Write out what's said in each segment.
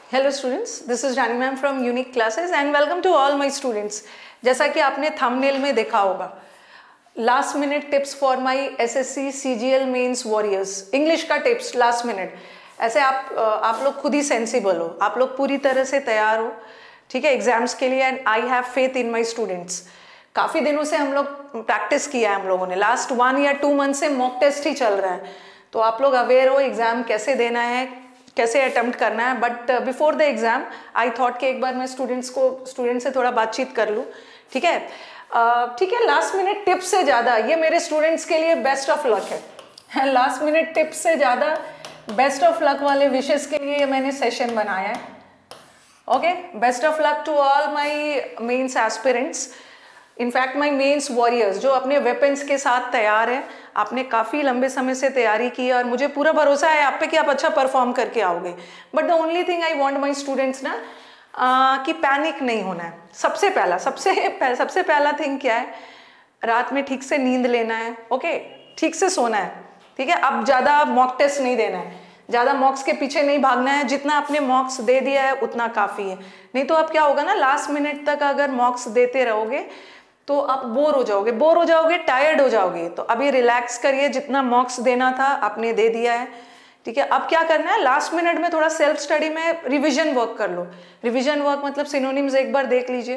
Hello students, this is Rani ma'am from unique classes and welcome to all my students. जैसा कि आपने thumbnail में देखा होगा, last minute tips for my SSC CGL mains warriors, English का tips last minute. ऐसे आप लोग खुद ही सेंसिबल हो, आप लोग पूरी तरह से तैयार हो, ठीक है, एग्जाम्स के लिए। And I have faith in my students. काफ़ी दिनों से हम लोग प्रैक्टिस किया है, हम लोगों ने लास्ट 1 या 2 मंथ से मॉक टेस्ट ही चल रहा है, तो आप लोग अवेयर हो एग्जाम कैसे देना है, कैसे अटेम्प्ट करना है। But before the exam I thought कि एक बार मैं स्टूडेंट से थोड़ा बातचीत कर लूँ, ठीक है। ठीक है, लास्ट मिनट टिप्स से ज़्यादा ये मेरे स्टूडेंट्स के लिए बेस्ट ऑफ लक है। लास्ट मिनट टिप्स से ज़्यादा बेस्ट ऑफ लक वाले विशेष के लिए मैंने सेशन बनाया है। Okay, best of luck to all my mains aspirants, infact my mains warriors जो अपने वेपन्स के साथ तैयार हैं। आपने काफ़ी लंबे समय से तैयारी की है और मुझे पूरा भरोसा है आप पे कि आप अच्छा परफॉर्म करके आओगे। But the only thing I want my students ना कि पैनिक नहीं होना है। सबसे पहला थिंग क्या है, रात में ठीक से नींद लेना है, ओके, ठीक से सोना है, ठीक है। अब ज़्यादा मॉक टेस्ट नहीं देना है, ज़्यादा मॉक्स के पीछे नहीं भागना है, जितना आपने मॉक्स दे दिया है उतना काफ़ी है। नहीं तो अब क्या होगा ना, लास्ट मिनट तक अगर मॉक्स देते रहोगे तो आप बोर हो जाओगे, टायर्ड हो जाओगे। तो अभी रिलैक्स करिए, जितना मॉक्स देना था आपने दे दिया है, ठीक है। अब क्या करना है, लास्ट मिनट में थोड़ा सेल्फ स्टडी में रिवीजन वर्क कर लो। रिवीजन वर्क मतलब सिनोनिम्स एक बार देख लीजिए,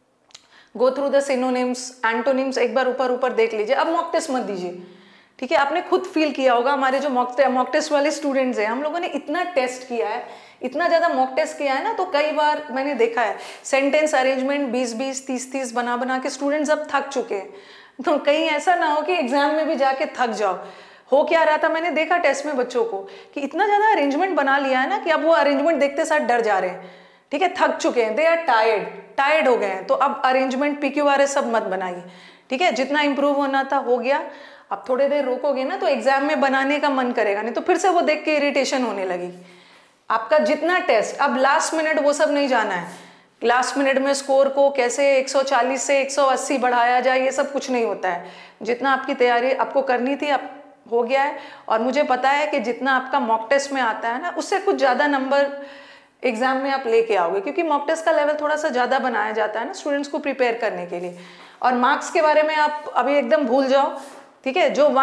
go through the synonyms, antonyms एक बार ऊपर देख लीजिए। अब मॉक टेस्ट मत दीजिए, ठीक है। आपने खुद फील किया होगा, हमारे जो मॉक टेस्ट वाले स्टूडेंट्स हैं, हम लोगों ने इतना टेस्ट किया है, इतना ज़्यादा मॉक टेस्ट किया है ना, तो कई बार मैंने देखा है सेंटेंस अरेंजमेंट 20-20, 30-30 बना के स्टूडेंट्स अब थक चुके हैं। तो कहीं ऐसा ना हो कि एग्जाम में भी जाके थक जाओ। हो क्या रहा था, मैंने देखा टेस्ट में बच्चों को कि इतना ज़्यादा अरेंजमेंट बना लिया है ना कि अब वो अरेंजमेंट देखते साथ डर जा रहे हैं, ठीक है, थक चुके हैं, दे आर टायर्ड हो गए हैं। तो अब अरेंजमेंट PQRS सब मत बनाइए, ठीक है। जितना इंप्रूव होना था हो गया। अब थोड़ी देर रोकोगे ना तो एग्जाम में बनाने का मन करेगा, नहीं तो फिर से वो देख के इरिटेशन होने लगेगी। आपका जितना टेस्ट, अब लास्ट मिनट वो सब नहीं जाना है। लास्ट मिनट में स्कोर को कैसे 140 से 180 बढ़ाया जाए, ये सब कुछ नहीं होता है। जितना आपकी तैयारी आपको करनी थी अब हो गया है। और मुझे पता है कि जितना आपका मॉक टेस्ट में आता है ना, उससे कुछ ज़्यादा नंबर एग्जाम में आप लेके आओगे, क्योंकि मॉक टेस्ट का लेवल थोड़ा सा ज़्यादा बनाया जाता है ना स्टूडेंट्स को प्रिपेयर करने के लिए। और मार्क्स के बारे में आप अभी एकदम भूल जाओ, ठीक है। जो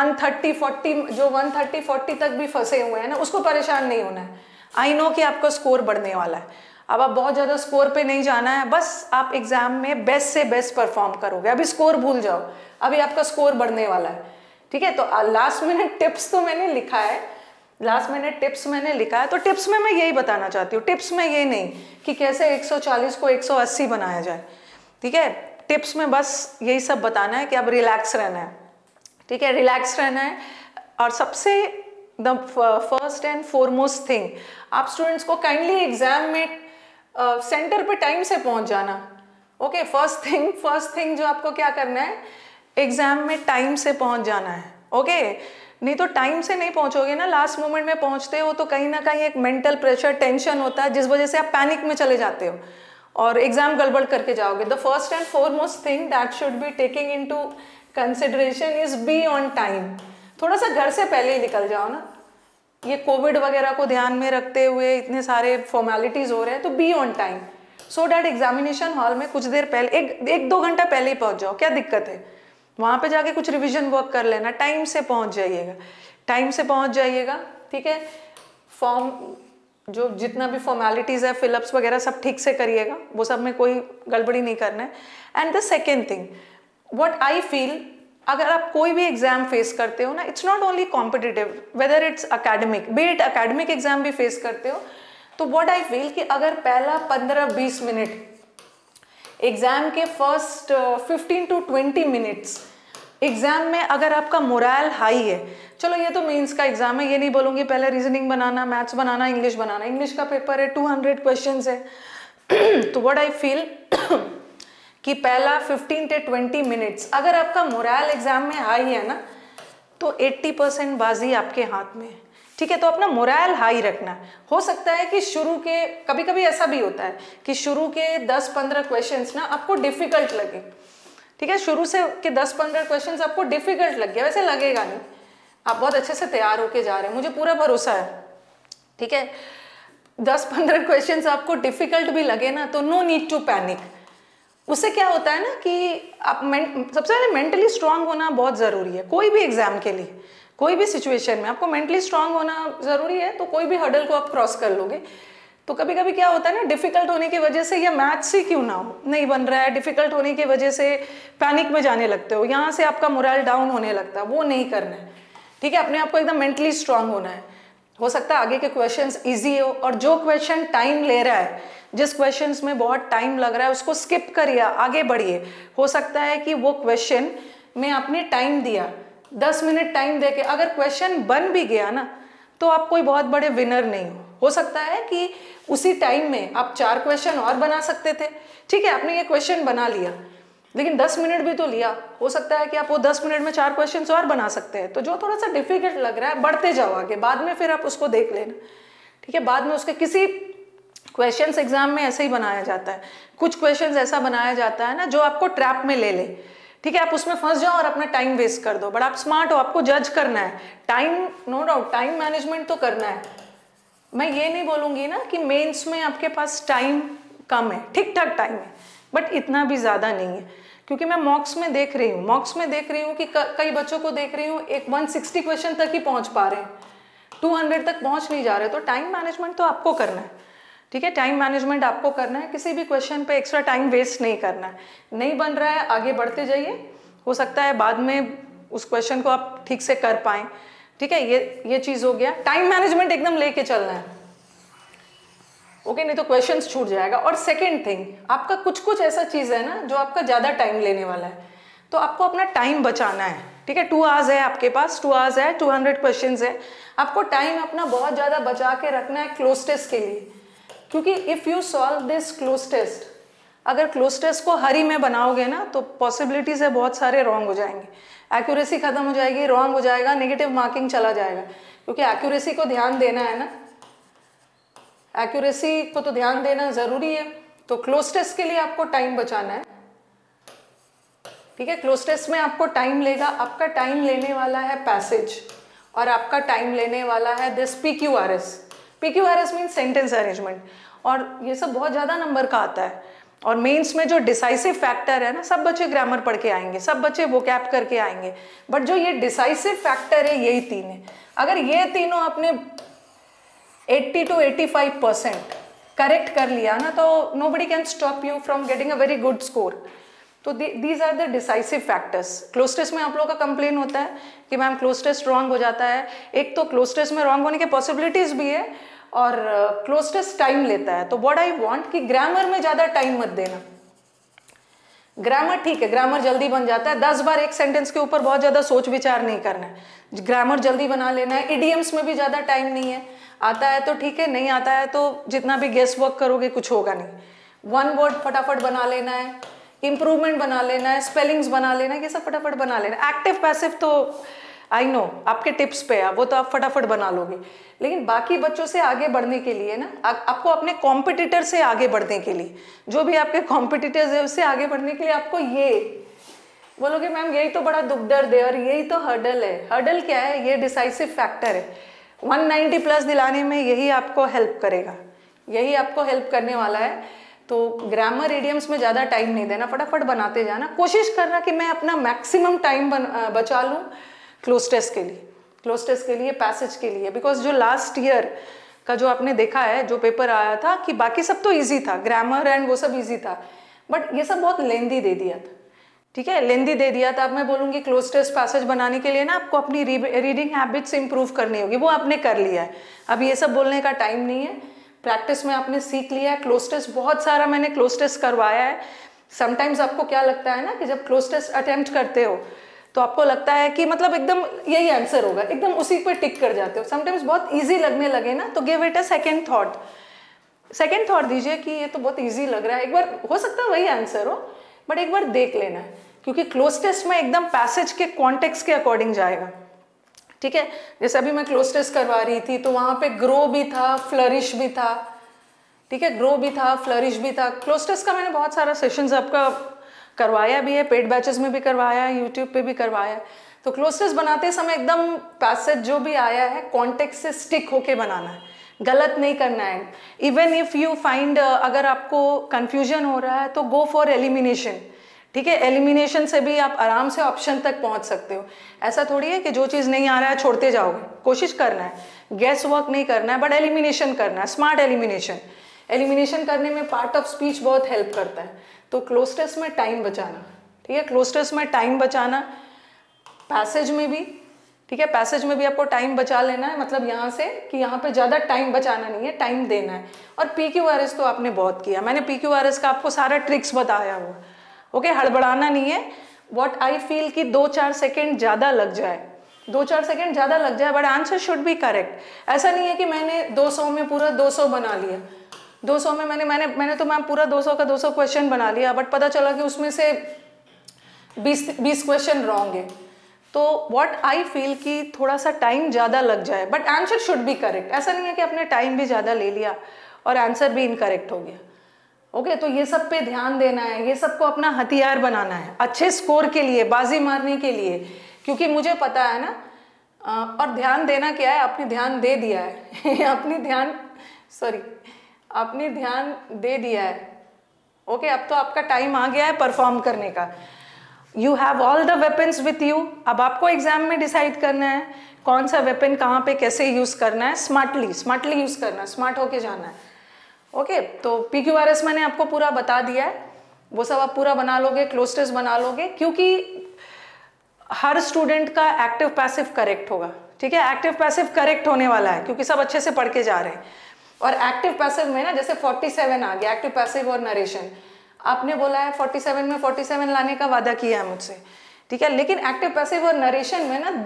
130-40 तक भी फंसे हुए हैं ना, उसको परेशान नहीं होना है। आई नो कि आपका स्कोर बढ़ने वाला है। अब आप बहुत ज़्यादा स्कोर पे नहीं जाना है, बस आप एग्जाम में बेस्ट से बेस्ट परफॉर्म करोगे। अभी स्कोर भूल जाओ, अभी आपका स्कोर बढ़ने वाला है, ठीक है। तो लास्ट मिनट टिप्स तो मैंने लिखा है, तो टिप्स में मैं यही बताना चाहती हूँ। टिप्स में ये नहीं कि कैसे 140 को 180 बनाया जाए, ठीक है। टिप्स में बस यही सब बताना है कि अब रिलैक्स रहना है, ठीक है, रिलैक्स रहना है। और सबसे the first and foremost thing, आप स्टूडेंट्स को काइंडली एग्जाम में सेंटर पे टाइम से पहुंच जाना। ओके, फर्स्ट थिंग जो आपको क्या करना है, एग्जाम में टाइम से पहुंच जाना है, ओके। नहीं तो टाइम से नहीं पहुंचोगे ना, लास्ट मोमेंट में पहुंचते हो तो कहीं ना कहीं एक मेंटल प्रेशर, टेंशन होता है, जिस वजह से आप पैनिक में चले जाते हो और एग्जाम गड़बड़ करके जाओगे। The first and foremost thing that should be taking into consideration is be on time. थोड़ा सा घर से पहले ही निकल जाओ ना, ये कोविड वगैरह को ध्यान में रखते हुए इतने सारे फॉर्मेलिटीज हो रहे हैं, तो be on time so that examination hall में कुछ देर पहले, 1-2 घंटा पहले ही पहुंच जाओ। क्या दिक्कत है, वहाँ पे जाके कुछ रिवीजन वर्क कर लेना। टाइम से पहुंच जाइएगा, ठीक है। फॉर्म जो जितना भी फॉर्मेलिटीज़ है, फिलअप्स वगैरह सब ठीक से करिएगा, वो सब में कोई गड़बड़ी नहीं करना है। And the second thing what I feel, अगर आप कोई भी एग्जाम फेस करते हो ना, it's not only competitive, whether it's academic, be it academic exam भी फेस करते हो, तो व्हाट आई फील कि अगर पहला 15-20 मिनट एग्जाम के फर्स्ट 15 to 20 मिनट्स एग्जाम में अगर आपका मोरल हाई है, चलो ये तो मेंस का एग्जाम है, ये नहीं बोलूँगी पहले रीजनिंग बनाना, मैथ्स बनाना, इंग्लिश बनाना, इंग्लिश का पेपर है, 200 क्वेश्चंस है। तो व्हाट आई फील कि पहला 15 से 20 मिनट्स अगर आपका मोरल एग्जाम में हाई है ना, तो 80% बाजी आपके हाथ में है, ठीक है। तो अपना मोरल हाई रखना। हो सकता है कि शुरू के, कभी कभी ऐसा भी होता है कि शुरू के 10-15 क्वेश्चंस ना आपको डिफिकल्ट लगे, ठीक है। शुरू से के 10-15 क्वेश्चंस आपको डिफिकल्ट लग गया, वैसे लगेगा नहीं, आप बहुत अच्छे से तैयार होके जा रहे हैं, मुझे पूरा भरोसा है, ठीक है। 10-15 क्वेश्चंस आपको डिफिकल्ट भी लगे ना तो नो नीड टू पैनिक। उससे क्या होता है ना कि आप सबसे पहले मेंटली स्ट्रांग होना बहुत ज़रूरी है। कोई भी एग्जाम के लिए, कोई भी सिचुएशन में आपको मेंटली स्ट्रांग होना ज़रूरी है, तो कोई भी हर्डल को आप क्रॉस कर लोगे। तो कभी कभी क्या होता है ना, डिफिकल्ट होने की वजह से, या मैथ्स ही क्यों ना हो, नहीं बन रहा है, डिफिकल्ट होने की वजह से पैनिक में जाने लगते हो, यहाँ से आपका मोरल डाउन होने लगता है। वो नहीं करना है, ठीक है। अपने आप को एकदम मेंटली स्ट्रांग होना है। हो सकता है आगे के क्वेश्चंस इजी हो, और जो क्वेश्चन टाइम ले रहा है, जिस क्वेश्चंस में बहुत टाइम लग रहा है, उसको स्किप करिए, आगे बढ़िए। हो सकता है कि वो क्वेश्चन में आपने टाइम दिया, 10 मिनट टाइम देके अगर क्वेश्चन बन भी गया ना, तो आप कोई बहुत बड़े विनर नहीं हो सकता है कि उसी टाइम में आप 4 क्वेश्चन और बना सकते थे, ठीक है। आपने ये क्वेश्चन बना लिया, लेकिन 10 मिनट भी तो लिया। हो सकता है कि आप वो 10 मिनट में 4 क्वेश्चन और बना सकते हैं। तो जो थोड़ा सा डिफिकल्ट लग रहा है, बढ़ते जाओ आगे, बाद में फिर आप उसको देख लेना, ठीक है। बाद में उसके किसी क्वेश्चंस एग्जाम में ऐसे ही बनाया जाता है, कुछ क्वेश्चंस ऐसा बनाया जाता है ना जो आपको ट्रैप में ले ले, ठीक है। आप उसमें फंस जाओ और अपना टाइम वेस्ट कर दो। बट आप स्मार्ट हो, आपको जज करना है time, no doubt time management तो करना है। मैं ये नहीं बोलूँगी ना कि मेंस में आपके पास टाइम कम है, ठीक ठाक टाइम है, बट इतना भी ज़्यादा नहीं है। क्योंकि मैं मॉक्स में देख रही हूँ कि कई बच्चों को देख रही हूँ 160 क्वेश्चन तक ही पहुँच पा रहे हैं, 200 तक पहुँच नहीं जा रहे। तो टाइम मैनेजमेंट तो आपको करना है, ठीक है। टाइम मैनेजमेंट आपको करना है, किसी भी क्वेश्चन पे एक्स्ट्रा टाइम वेस्ट नहीं करना है। नहीं बन रहा है, आगे बढ़ते जाइए, हो सकता है बाद में उस क्वेश्चन को आप ठीक से कर पाएँ, ठीक है। ये चीज़ हो गया, टाइम मैनेजमेंट एकदम लेके चलना है, ओके, नहीं तो क्वेश्चंस छूट जाएगा। और सेकंड थिंग, आपका कुछ ऐसा चीज़ है ना जो आपका ज़्यादा टाइम लेने वाला है, तो आपको अपना टाइम बचाना है, ठीक है। 2 आवर्स है आपके पास, 2 आवर्स है, 200 क्वेश्चंस है, आपको टाइम अपना बहुत ज़्यादा बचा के रखना है क्लोज टेस्ट के लिए। क्योंकि if you solve this cloze test, अगर क्लोज टेस्ट को हरी में बनाओगे ना, तो पॉसिबिलिटीज़ है बहुत सारे रॉन्ग हो जाएंगे, एक्यूरेसी खत्म हो जाएगी, रॉन्ग हो जाएगा, नेगेटिव मार्किंग चला जाएगा। क्योंकि एक्यूरेसी को ध्यान देना है ना, एक्यूरेसी को तो ध्यान देना ज़रूरी है। तो क्लोज टेस्ट के लिए आपको टाइम बचाना है, ठीक है। क्लोज टेस्ट में आपको टाइम लेगा, आपका टाइम लेने वाला है पैसेज, और आपका टाइम लेने वाला है this PQRS। PQRS means sentence arrangement, और ये सब बहुत ज़्यादा नंबर का आता है। और मेंस में जो डिसाइसिव फैक्टर है ना, सब बच्चे ग्रामर पढ़ के आएंगे, सब बच्चे वोकैब करके आएंगे, बट जो ये डिसाइसिव फैक्टर है, यही 3 है। अगर ये तीनों आपने 80 to 85% करेक्ट कर लिया ना, तो nobody can stop you from getting a very good score. तो these are the decisive factors. Cloze test में आप लोगों का कंप्लेन होता है कि मैम क्लोज टेस्ट रॉन्ग हो जाता है। एक तो क्लोज टेस्ट में रॉन्ग होने के पॉसिबिलिटीज़ भी है, और क्लोज टेस्ट टाइम लेता है। तो व्हाट आई वांट कि ग्रामर में ज़्यादा टाइम मत देना। ग्रामर ठीक है, ग्रामर जल्दी बन जाता है, 10 बार एक सेंटेंस के ऊपर बहुत ज़्यादा सोच विचार नहीं करना है, ग्रामर जल्दी बना लेना है। इडियम्स में भी ज़्यादा टाइम नहीं है, आता है तो ठीक है, नहीं आता है तो जितना भी गेस वर्क करोगे कुछ होगा नहीं। 1 वर्ड फटाफट बना लेना है, इम्प्रूवमेंट बना लेना है, स्पेलिंग्स बना लेना है, ये सब फटाफट बना लेना है। एक्टिव पैसिव तो आई नो आपके टिप्स पे है, वो तो आप फटाफट बना लोगे। लेकिन बाकी बच्चों से आगे बढ़ने के लिए ना, आपको अपने कॉम्पिटिटर से आगे बढ़ने के लिए, जो भी आपके कॉम्पिटिटर्स है उससे आगे बढ़ने के लिए आपको ये बोलोगे मैम यही तो बड़ा दुख दर्द है और यही तो हर्डल है। हर्डल क्या है? ये डिसाइसिव फैक्टर है। 190 प्लस दिलाने में यही आपको हेल्प करेगा, यही आपको हेल्प करने वाला है। तो ग्रामर इडियम्स में ज़्यादा टाइम नहीं देना, फटाफट बनाते जाना, कोशिश करना कि मैं अपना मैक्सिमम टाइम बचा लूँ क्लोज टेस्ट के लिए, क्लोज टेस्ट के लिए, पैसेज के लिए। बिकॉज जो लास्ट ईयर का जो आपने देखा है, जो पेपर आया था कि बाकी सब तो ईजी था, ग्रामर एंड वो सब ईजी था, बट ये सब बहुत लेंदी दे दिया था। ठीक है, लेंदी दे दिया था। अब मैं बोलूँगी क्लोज टेस्ट पैसेज बनाने के लिए ना आपको अपनी रीडिंग हैबिट्स इंप्रूव करनी होगी, वो आपने कर लिया है। अब ये सब बोलने का टाइम नहीं है, प्रैक्टिस में आपने सीख लिया है। क्लोज टेस्ट बहुत सारा मैंने क्लोज टेस्ट करवाया है। समटाइम्स आपको क्या लगता है ना कि जब क्लोज टेस्ट अटेम्प्ट करते हो तो आपको लगता है कि मतलब एकदम यही आंसर होगा, एकदम उसी पे टिक कर जाते हो। समटाइम्स बहुत ईजी लगने लगे ना तो give it a second thought दीजिए कि ये तो बहुत ईजी लग रहा है, एक बार हो सकता है वही आंसर हो बट एक बार देख लेना है, क्योंकि क्लोज टेस्ट में एकदम पैसेज के कॉन्टेक्स्ट के अकॉर्डिंग जाएगा। ठीक है, जैसे अभी मैं क्लोज टेस्ट करवा रही थी तो वहाँ पे ग्रो भी था, फ्लरिश भी था। ठीक है, ग्रो भी था, फ्लरिश भी था। क्लोज टेस्ट का मैंने बहुत सारा सेशंस आपका करवाया भी है, पेड बैचेस में भी करवाया है, यूट्यूब पे भी करवाया है। तो क्लोज टेस्ट बनाते समय एकदम पैसेज जो भी आया है कॉन्टेक्स्ट से स्टिक होके बनाना है। गलत नहीं करना है। इवन इफ यू फाइंड, अगर आपको कंफ्यूजन हो रहा है तो गो फॉर एलिमिनेशन, ठीक है। एलिमिनेशन से भी आप आराम से ऑप्शन तक पहुंच सकते हो। ऐसा थोड़ी है कि जो चीज़ नहीं आ रहा है छोड़ते जाओगे, कोशिश करना है, गेस वर्क नहीं करना है, बट एलिमिनेशन करना है, स्मार्ट एलिमिनेशन। एलिमिनेशन करने में पार्ट ऑफ स्पीच बहुत हेल्प करता है। तो क्लोज टेस्ट में टाइम बचाना, ठीक है, क्लोज टेस्ट में टाइम बचाना, पैसेज में भी, ठीक है, पैसेज में भी आपको टाइम बचा लेना है, मतलब यहाँ से कि यहाँ पे ज़्यादा टाइम बचाना नहीं है, टाइम देना है। और PQRS तो आपने बहुत किया, मैंने PQRS का आपको सारा ट्रिक्स बताया हुआ, ओके, हड़बड़ाना नहीं है। व्हाट आई फील कि 2-4 सेकेंड ज़्यादा लग जाए, 2-4 सेकेंड ज़्यादा लग जाए, but answer should be correct. ऐसा नहीं है कि मैंने 200 में पूरा 200 बना लिया, 200 में मैंने तो मैम पूरा 200 का 200 क्वेश्चन बना लिया, बट पता चला कि उसमें से 20 क्वेश्चन रॉन्ग है। तो व्हाट आई फील कि थोड़ा सा टाइम ज़्यादा लग जाए, but answer should be correct. ऐसा नहीं है कि आपने टाइम भी ज़्यादा ले लिया और आंसर भी इनकरेक्ट हो गया, ओके। तो ये सब पे ध्यान देना है, ये सबको अपना हथियार बनाना है अच्छे स्कोर के लिए, बाजी मारने के लिए, क्योंकि मुझे पता है ना। और ध्यान देना क्या है, आपने ध्यान दे दिया है आपने ध्यान दे दिया है, ओके। अब तो आपका टाइम आ गया है परफॉर्म करने का। You have all the weapons with you. अब आपको एग्जाम में डिसाइड करना है कौन सा वेपन कहाँ पे कैसे यूज़ करना है, स्मार्टली यूज़ करना है, स्मार्ट होके जाना है, ओके। तो PQRS मैंने आपको पूरा बता दिया है, वो सब आप पूरा बना लोगे, क्लोज टेस्ट बना लोगे, क्योंकि हर स्टूडेंट का एक्टिव पैसिव करेक्ट होगा, ठीक है। एक्टिव पैसिव करेक्ट होने वाला है क्योंकि सब अच्छे से पढ़ के जा रहे हैं। और एक्टिव पैसिव में ना जैसे 47 आ गया, एक्टिव पैसिव और नरेशन, आपने बोला है 47 में 47 लाने का वादा किया है मुझसे, ठीक है। लेकिन एक्टिव पैसिव और नरेशन में ना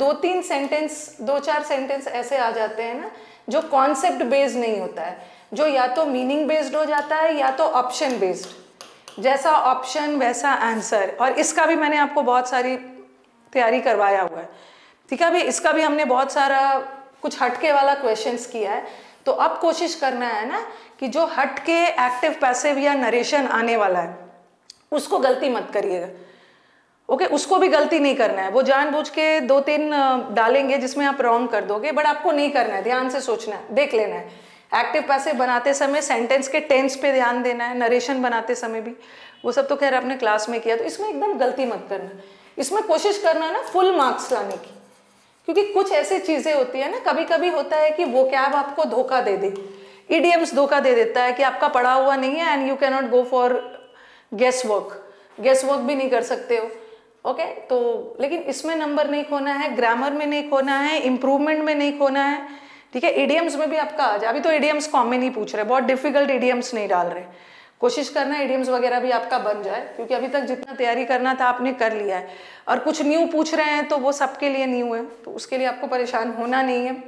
2-4 सेंटेंस ऐसे आ जाते हैं ना जो कॉन्सेप्ट बेस्ड नहीं होता है, जो या तो मीनिंग बेस्ड हो जाता है या तो ऑप्शन बेस्ड, जैसा ऑप्शन वैसा आंसर। और इसका भी मैंने आपको बहुत सारी तैयारी करवाया हुआ है, ठीक है। अभी इसका भी हमने बहुत सारा कुछ हटके वाला क्वेश्चंस किया है। तो अब कोशिश करना है ना कि जो हटके एक्टिव पैसिव या नरेशन आने वाला है उसको गलती मत करिएगा, ओके। उसको भी गलती नहीं करना है, वो जानबूझ के 2-3 डालेंगे जिसमें आप रॉन्ग कर दोगे, बट आपको नहीं करना है, ध्यान से सोचना है, देख लेना है। एक्टिव पैसिव बनाते समय सेंटेंस के टेंस पे ध्यान देना है, नरेशन बनाते समय भी, वो सब तो खैर आपने क्लास में किया, तो इसमें एकदम गलती मत करना। इसमें कोशिश करना है ना फुल मार्क्स लाने की, क्योंकि कुछ ऐसी चीज़ें होती है ना, कभी कभी होता है कि vocab आपको धोखा दे दे, इडियम्स धोखा दे देता है कि आपका पढ़ा हुआ नहीं है and you can not go for guess work भी नहीं कर सकते हो, ओके। तो लेकिन इसमें नंबर नहीं खोना है, ग्रामर में नहीं खोना है, इम्प्रूवमेंट में नहीं खोना है, ठीक है। इडियम्स में भी आपका आ जाए, अभी तो इडियम्स कॉमन ही पूछ रहे, बहुत डिफिकल्ट इडियम्स नहीं डाल रहे। कोशिश करना है इडियम्स वगैरह भी आपका बन जाए, क्योंकि अभी तक जितना तैयारी करना था आपने कर लिया है। और कुछ न्यू पूछ रहे हैं तो वो सबके लिए न्यू है, तो उसके लिए आपको परेशान होना नहीं है।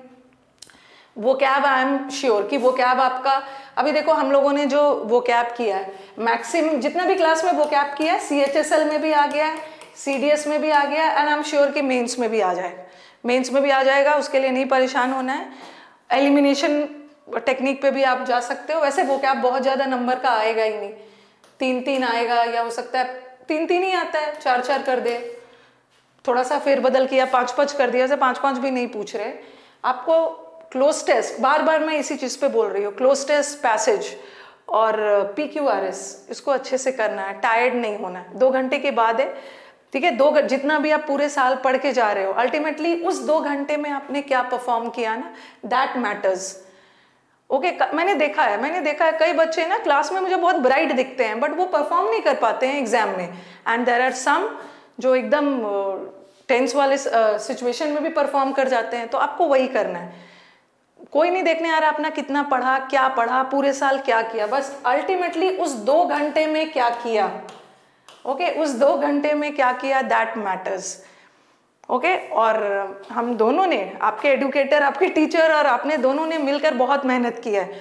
vocab आई एम श्योर कि vocab आपका, अभी देखो हम लोगों ने जो vocab किया है, मैक्सिमम जितना भी क्लास में vocab किया है, CHSL में भी आ गया है, CDS में भी आ गया है, एंड आई एम श्योर कि मेंस में भी आ जाएगा, मेंस में भी आ जाएगा, उसके लिए नहीं परेशान होना है। एलिमिनेशन टेक्निक पे भी आप जा सकते हो। वैसे vocab बहुत ज़्यादा नंबर का आएगा ही नहीं, 3-3 आएगा, या हो सकता है 3-3 ही आता है, 4-4 कर दे, थोड़ा सा फेरबदल किया 5-5 कर दिया, ऐसे 5-5 भी नहीं पूछ रहे आपको। क्लोज टेस्ट, बार बार मैं इसी चीज़ पे बोल रही हूँ, क्लोज टेस्ट, पैसेज और PQRS, इसको अच्छे से करना है, टायर्ड नहीं होना है। 2 घंटे के बाद है, ठीक है। जितना भी आप पूरे साल पढ़ के जा रहे हो, अल्टीमेटली उस 2 घंटे में आपने क्या परफॉर्म किया ना, दैट मैटर्स, ओके। मैंने देखा है कई बच्चे ना क्लास में मुझे बहुत ब्राइट दिखते हैं, बट वो परफॉर्म नहीं कर पाते हैं एग्जाम में। एंड देयर आर सम जो एकदम टेंस वाले सिचुएशन में भी परफॉर्म कर जाते हैं। तो आपको वही करना है, कोई नहीं देखने आ रहा अपना कितना पढ़ा, क्या पढ़ा, पूरे साल क्या किया, बस अल्टीमेटली उस 2 घंटे में क्या किया, ओके, उस 2 घंटे में क्या किया, दैट मैटर्स, ओके। और हम दोनों ने, आपके एडुकेटर, आपके टीचर और आपने दोनों ने मिलकर बहुत मेहनत की है।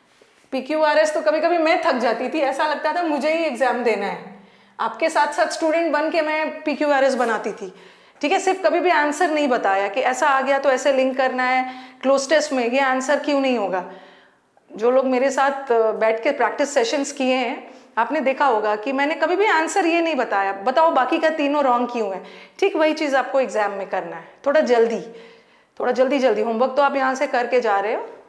PQRS तो कभी कभी मैं थक जाती थी, ऐसा लगता था मुझे ही एग्जाम देना है। आपके साथ साथ स्टूडेंट बन के मैं PQRS बनाती थी, ठीक है। सिर्फ कभी भी आंसर नहीं बताया कि ऐसा आ गया तो ऐसे लिंक करना है, क्लोज टेस्ट में ये आंसर क्यों नहीं होगा। जो लोग मेरे साथ बैठ के प्रैक्टिस सेशंस किए हैं, आपने देखा होगा कि मैंने कभी भी आंसर ये नहीं बताया, बताओ बाकी का तीनों रॉन्ग क्यों है। ठीक वही चीज़ आपको एग्जाम में करना है, थोड़ा जल्दी होमवर्क तो आप यहाँ से करके जा रहे हो,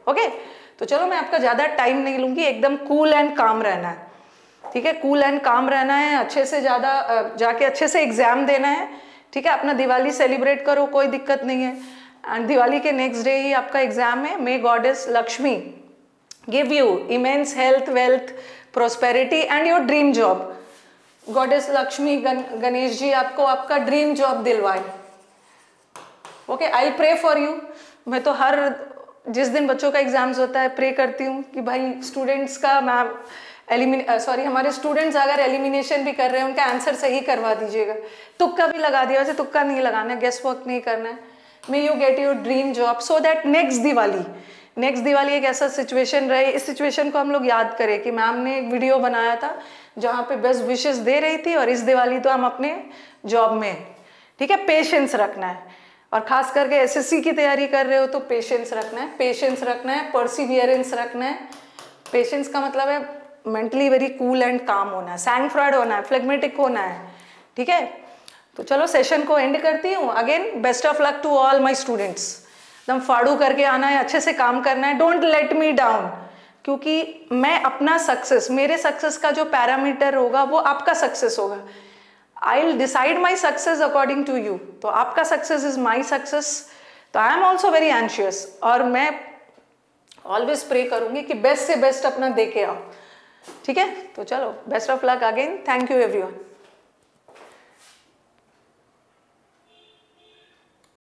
ओके, तो चलो मैं आपका ज़्यादा टाइम नहीं लूँगी, एकदम कूल एंड काम रहना है, ठीक है, कूल एंड काम रहना है, अच्छे से जाके अच्छे से एग्जाम देना है, ठीक है, अपना दिवाली सेलिब्रेट करो, कोई दिक्कत नहीं है, एंड दिवाली के नेक्स्ट डे ही आपका एग्जाम है। May goddess Lakshmi give you immense health, wealth, prosperity and your dream job. Goddess Lakshmi, Ganesh ji आपको आपका ड्रीम जॉब दिलवाए। Okay, I pray for you. मैं तो जिस दिन बच्चों का एग्जाम्स होता है प्रे करती हूँ कि भाई स्टूडेंट्स का हमारे स्टूडेंट्स अगर एलिमिनेशन भी कर रहे हैं उनका आंसर सही करवा दीजिएगा। तुक्का भी लगा दिया, वैसे तुक्का नहीं लगाना है, गेस वर्क नहीं करना है। May you get your dream job so that next Diwali एक ऐसा सिचुएशन रहे, इस सिचुएशन को हम लोग याद करें कि मैम ने एक वीडियो बनाया था जहाँ पे बेस्ट विशेस दे रही थी, और इस दिवाली तो हम अपने जॉब में, ठीक है, पेशेंस रखना है। और खास करके एसएससी की तैयारी कर रहे हो तो पेशेंस रखना है, परसिवियरेंस रखना है। पेशेंस का मतलब है मेंटली वेरी कूल एंड काम होना है, सैंग-फ्रॉइड होना है, फ्लेगमेटिक होना है, ठीक है। तो चलो सेशन को एंड करती हूँ। Again best of luck to all my students. एकदम फाड़ू करके आना है, अच्छे से काम करना है, डोंट लेट मी डाउन, क्योंकि मैं अपना सक्सेस, मेरे सक्सेस का जो पैरामीटर होगा वो आपका सक्सेस होगा। I will decide my success according to you, तो आपका सक्सेस इज माई सक्सेस। तो I am also very anxious, और मैं ऑलवेज प्रे करूंगी कि बेस्ट से बेस्ट अपना दे के आओ, ठीक है। तो चलो best of luck again, thank you everyone.